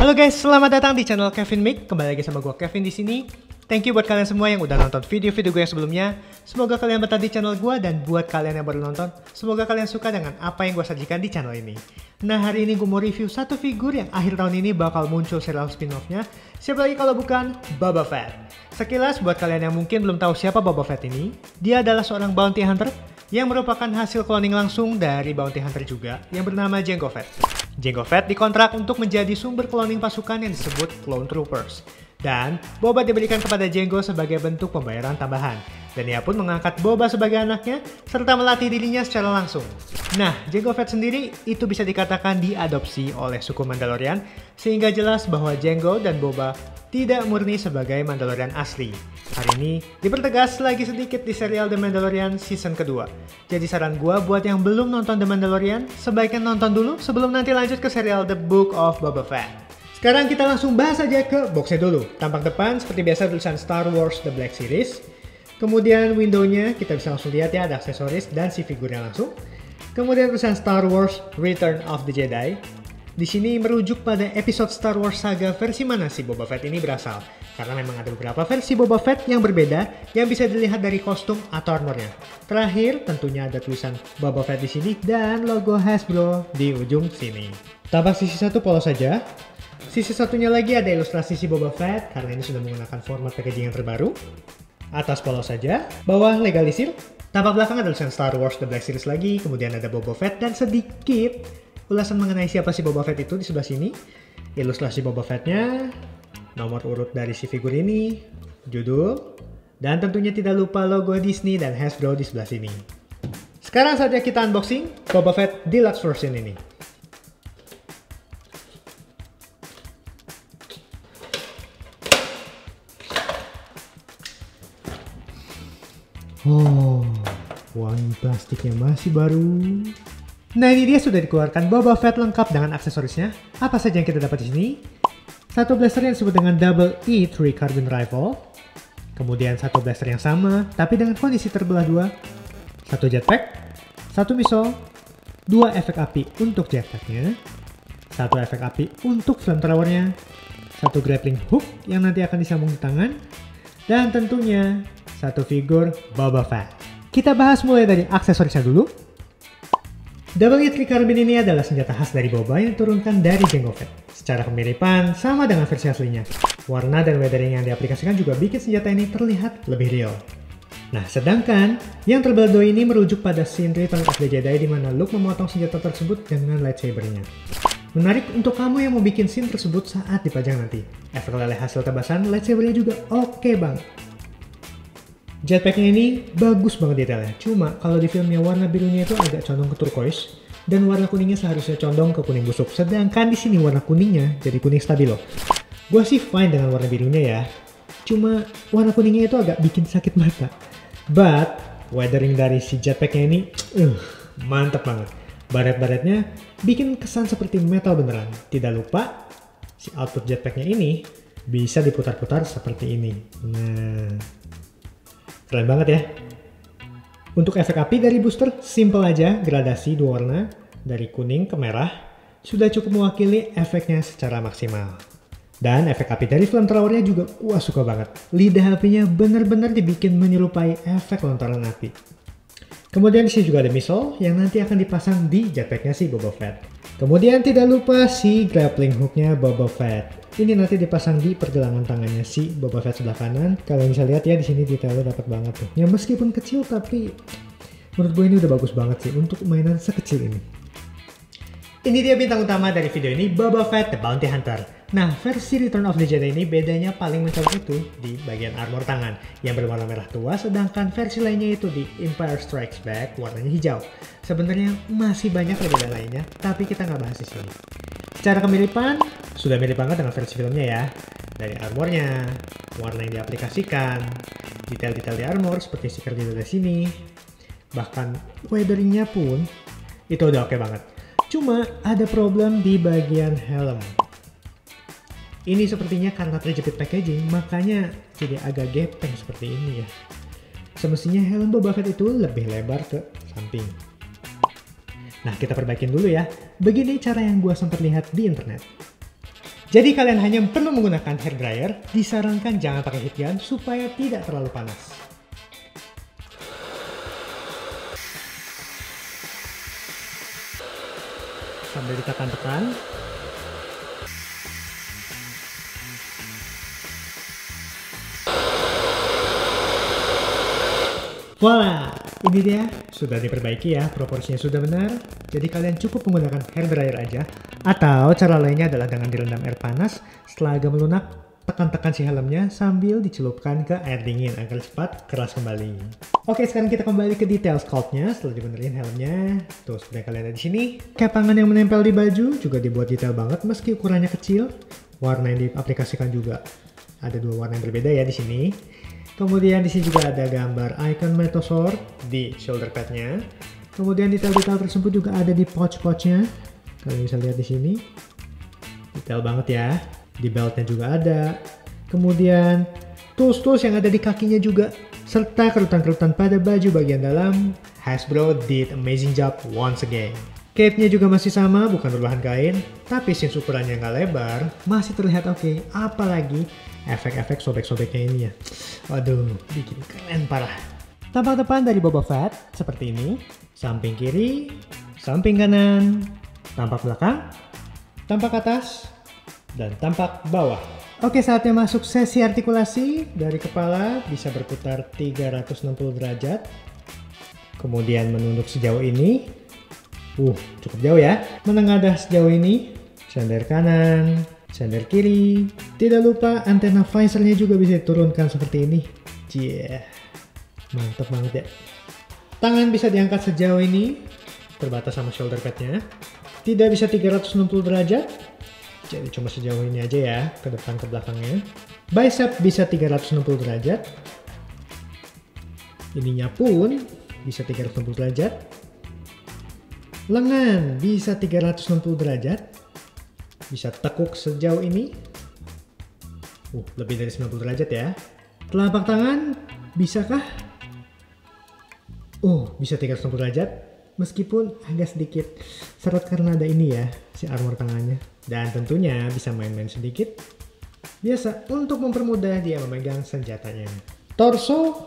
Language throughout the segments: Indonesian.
Halo guys, selamat datang di channel Kevin Mic. Kembali lagi sama gue Kevin di sini. Thank you buat kalian semua yang udah nonton video-video gue yang sebelumnya. Semoga kalian betah di channel gue, dan buat kalian yang baru nonton, semoga kalian suka dengan apa yang gue sajikan di channel ini. Nah, hari ini gue mau review satu figur yang akhir tahun ini bakal muncul serial spin-off-nya. Siapa lagi kalau bukan Boba Fett. Sekilas buat kalian yang mungkin belum tahu siapa Boba Fett ini, dia adalah seorang bounty hunter yang merupakan hasil cloning langsung dari bounty hunter juga yang bernama Jango Fett. Jango Fett dikontrak untuk menjadi sumber cloning pasukan yang disebut Clone Troopers. Dan Boba diberikan kepada Jango sebagai bentuk pembayaran tambahan. Dan ia pun mengangkat Boba sebagai anaknya serta melatih dirinya secara langsung. Nah, Jango Fett sendiri itu bisa dikatakan diadopsi oleh suku Mandalorian, sehingga jelas bahwa Jango dan Boba tidak murni sebagai Mandalorian asli. Hari ini dipertegas lagi sedikit di serial The Mandalorian season kedua. Jadi saran gua buat yang belum nonton The Mandalorian, sebaiknya nonton dulu sebelum nanti lanjut ke serial The Book of Boba Fett. Sekarang kita langsung bahas aja ke boxnya dulu. Tampak depan seperti biasa tulisan Star Wars The Black Series. Kemudian windownya kita bisa langsung lihat ya, ada aksesoris dan si figurnya langsung. Kemudian tulisan Star Wars Return of the Jedi. Di sini merujuk pada episode Star Wars saga versi mana si Boba Fett ini berasal. Karena memang ada beberapa versi Boba Fett yang berbeda yang bisa dilihat dari kostum atau armornya. Terakhir tentunya ada tulisan Boba Fett di sini dan logo Hasbro di ujung sini. Tampak sisi satu polos saja. Sisi satunya lagi ada ilustrasi si Boba Fett karena ini sudah menggunakan format packaging yang terbaru. Atas polos saja, bawah legalisir. Tampak belakang ada tulisan Star Wars The Black Series lagi, kemudian ada Boba Fett dan sedikit ulasan mengenai siapa si Boba Fett itu di sebelah sini. Ilustrasi Boba Fettnya, nomor urut dari si figur ini, judul, dan tentunya tidak lupa logo Disney dan Hasbro di sebelah sini. Sekarang saja kita unboxing Boba Fett Deluxe version ini. Oh, wangi plastiknya masih baru. Nah, ini dia sudah dikeluarkan Boba Fett lengkap dengan aksesorisnya. Apa saja yang kita dapat di sini? Satu blaster yang disebut dengan Double E3 Carbine Rifle. Kemudian satu blaster yang sama, tapi dengan kondisi terbelah dua. Satu jetpack, satu missile, dua efek api untuk jetpacknya, satu efek api untuk flamethrowernya, satu grappling hook yang nanti akan disambung di tangan, dan tentunya satu figur Boba Fett. Kita bahas mulai dari aksesorisnya dulu. Double E3 Carbine ini adalah senjata khas dari Boba yang diturunkan dari Jango Fett. Secara kemiripan sama dengan versi aslinya. Warna dan weathering yang diaplikasikan juga bikin senjata ini terlihat lebih real. Nah, sedangkan yang terbelah dua ini merujuk pada scene Return of the Jedi di mana Luke memotong senjata tersebut dengan lightsabernya. Menarik untuk kamu yang mau bikin scene tersebut saat dipajang nanti. Efek leleh hasil tebasan lightsabernya juga oke banget. Jetpacknya ini bagus banget detailnya, cuma kalau di filmnya warna birunya itu agak condong ke turquoise dan warna kuningnya seharusnya condong ke kuning busuk, sedangkan di sini warna kuningnya jadi kuning stabilo. Gua sih fine dengan warna birunya ya, cuma warna kuningnya itu agak bikin sakit mata. But weathering dari si jetpacknya ini mantep banget. Baret-baretnya bikin kesan seperti metal beneran. Tidak lupa si output jetpacknya ini bisa diputar-putar seperti ini. Nah, keren banget ya. Untuk efek api dari booster, simple aja, gradasi dua warna, dari kuning ke merah, sudah cukup mewakili efeknya secara maksimal. Dan efek api dari flamethrowernya juga gua suka banget. Lidah apinya bener-bener dibikin menyerupai efek lontaran api. Kemudian di sini juga ada missile yang nanti akan dipasang di jetpacknya si Boba Fett. Kemudian tidak lupa si grappling hooknya Boba Fett. Ini nanti dipasang di pergelangan tangannya si Boba Fett sebelah kanan. Kalian bisa lihat ya, di sini detailnya dapat banget tuh. Ya meskipun kecil tapi menurut gue ini udah bagus banget sih untuk mainan sekecil ini. Ini dia bintang utama dari video ini, Boba Fett The Bounty Hunter. Nah, versi Return of the Jedi ini bedanya paling mencolok itu di bagian armor tangan yang berwarna merah tua, sedangkan versi lainnya itu di Empire Strikes Back warnanya hijau. Sebenarnya masih banyak perbedaan lainnya, tapi kita nggak bahas di sini. Secara kemiripan, sudah mirip banget dengan versi filmnya ya. Dari armornya, warna yang diaplikasikan, detail-detail di armor seperti stiker di dada sini, bahkan weatheringnya pun itu udah oke banget. Cuma ada problem di bagian helm. Ini sepertinya karena terjepit packaging, makanya jadi agak gepeng seperti ini ya. Semestinya helm Boba Fett itu lebih lebar ke samping. Nah, kita perbaikin dulu ya. Begini cara yang gue sempat lihat di internet. Jadi kalian hanya perlu menggunakan hair dryer, disarankan jangan pakai heat gun supaya tidak terlalu panas. Sambil ditekan-tekan. Voila, ini dia, sudah diperbaiki ya, proporsinya sudah benar. Jadi kalian cukup menggunakan hair dryer aja. Atau cara lainnya adalah dengan direndam air panas, setelah agak melunak, tekan-tekan si helmnya sambil dicelupkan ke air dingin agar cepat keras kembali. Oke, sekarang kita kembali ke detail sculptnya setelah dibenerin helmnya. Tuh, seperti yang kalian lihat di sini. Kepangan yang menempel di baju juga dibuat detail banget meski ukurannya kecil. Warna yang diaplikasikan juga ada dua warna yang berbeda ya di sini. Kemudian di sini juga ada gambar icon Metasaur di shoulder padnya. Kemudian detail-detail tersebut juga ada di pouch-pouchnya. Kalian bisa lihat di sini. Detail banget ya. Di beltnya juga ada. Kemudian tools-tools yang ada di kakinya juga. Serta kerutan-kerutan pada baju bagian dalam. Hasbro did amazing job once again. Cape-nya juga masih sama, bukan berbahan kain. Tapi since ukurannya nggak lebar, masih terlihat oke. Apalagi efek-efek sobek-sobeknya ini ya. Waduh, bikin keren parah. Tampak depan dari Boba Fett seperti ini. Samping kiri, samping kanan, tampak belakang, tampak atas, dan tampak bawah. Oke, saatnya masuk sesi artikulasi. Dari kepala bisa berputar 360 derajat. Kemudian menunduk sejauh ini. Cukup jauh ya. Menengadah sejauh ini. Sender kanan, sender kiri. Tidak lupa antena visornya juga bisa diturunkan seperti ini. Mantap banget ya. Tangan bisa diangkat sejauh ini. Terbatas sama shoulder padnya. Tidak bisa 360 derajat. Jadi cuma sejauh ini aja ya. Ke depan ke belakangnya. Bicep bisa 360 derajat. Ininya pun bisa 360 derajat. Lengan bisa 360 derajat. Bisa tekuk sejauh ini. Lebih dari 90 derajat ya. Telapak tangan bisakah? Bisa 360 derajat. Meskipun agak sedikit seret karena ada ini ya, si armor tangannya. Dan tentunya bisa main-main sedikit. Biasa untuk mempermudah dia memegang senjatanya. Torso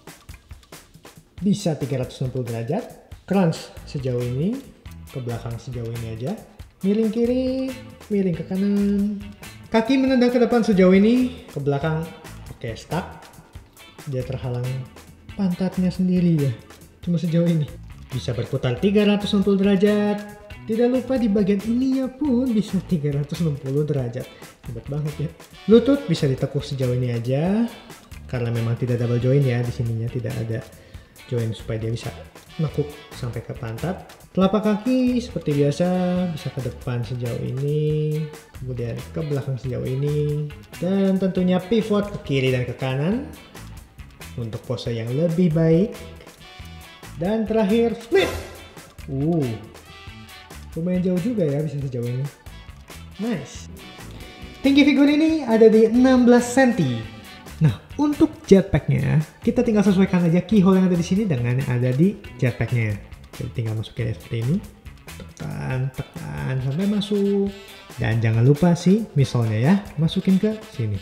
bisa 360 derajat. Crunch sejauh ini, ke belakang sejauh ini aja. Miring kiri, miring ke kanan. Kaki menendang ke depan sejauh ini, ke belakang. Oke, stuck. Dia terhalang pantatnya sendiri ya. Cuma sejauh ini. Bisa berputar 360 derajat. Tidak lupa di bagian ininya pun bisa 360 derajat. Hebat banget ya. Lutut bisa ditekuk sejauh ini aja. Karena memang tidak double joint ya, di sininya tidak ada joint supaya dia bisa nekuk sampai ke pantat. Telapak kaki seperti biasa bisa ke depan sejauh ini, kemudian ke belakang sejauh ini, dan tentunya pivot ke kiri dan ke kanan untuk pose yang lebih baik. Dan terakhir split. Lumayan jauh juga ya bisa sejauh ini. Nice. Tinggi figur ini ada di 16 cm. Nah, untuk jetpacknya, kita tinggal sesuaikan aja keyhole yang ada di sini dengan yang ada di jetpacknya. Jadi tinggal masukin seperti ini. Tekan sampai masuk. Dan jangan lupa sih misalnya ya, masukin ke sini.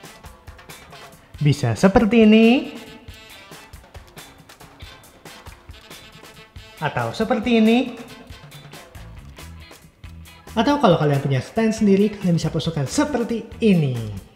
Bisa seperti ini. Atau seperti ini. Atau kalau kalian punya stand sendiri, kalian bisa pasukkan seperti ini.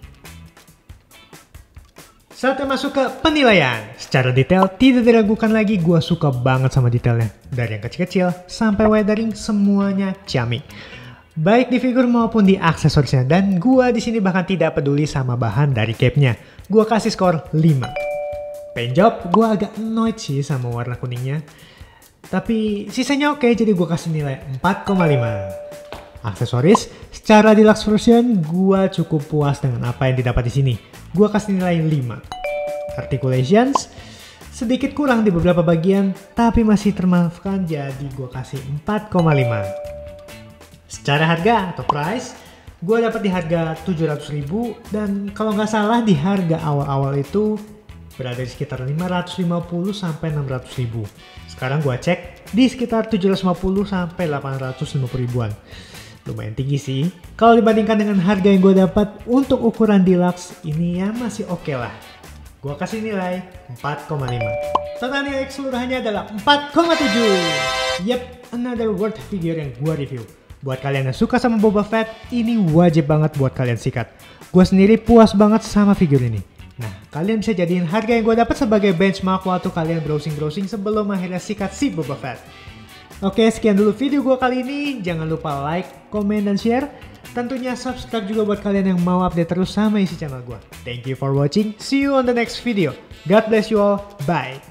Saatnya masuk ke penilaian. Secara detail, tidak diragukan lagi, gue suka banget sama detailnya. Dari yang kecil-kecil sampai weathering, semuanya ciamik. Baik di figur maupun di aksesorisnya. Dan gue di sini bahkan tidak peduli sama bahan dari cape-nya. Gue kasih skor 5. Paint job, gue agak annoyed sih sama warna kuningnya. Tapi sisanya oke, jadi gue kasih nilai 4,5. Aksesoris, secara deluxe version, gue cukup puas dengan apa yang didapat di sini. Gue kasih nilai 5. Articulations, sedikit kurang di beberapa bagian, tapi masih termaafkan, jadi gue kasih 4,5. Secara harga atau price, gue dapat di harga 700.000, dan kalau nggak salah di harga awal-awal itu berada di sekitar 550 sampai 600.000. Sekarang gue cek di sekitar 750 sampai 850 ribuan. Lumayan tinggi sih. Kalau dibandingkan dengan harga yang gue dapat untuk ukuran deluxe, ini ya masih oke lah. Gue kasih nilai 4,5. Total nilai keseluruhannya adalah 4,7. Yep, another worth figure yang gue review. Buat kalian yang suka sama Boba Fett, ini wajib banget buat kalian sikat. Gue sendiri puas banget sama figur ini. Nah, kalian bisa jadiin harga yang gue dapat sebagai benchmark waktu kalian browsing-browsing sebelum akhirnya sikat si Boba Fett. Oke, sekian dulu video gue kali ini. Jangan lupa like, komen, dan share. Tentunya subscribe juga buat kalian yang mau update terus sama isi channel gue. Thank you for watching. See you on the next video. God bless you all. Bye.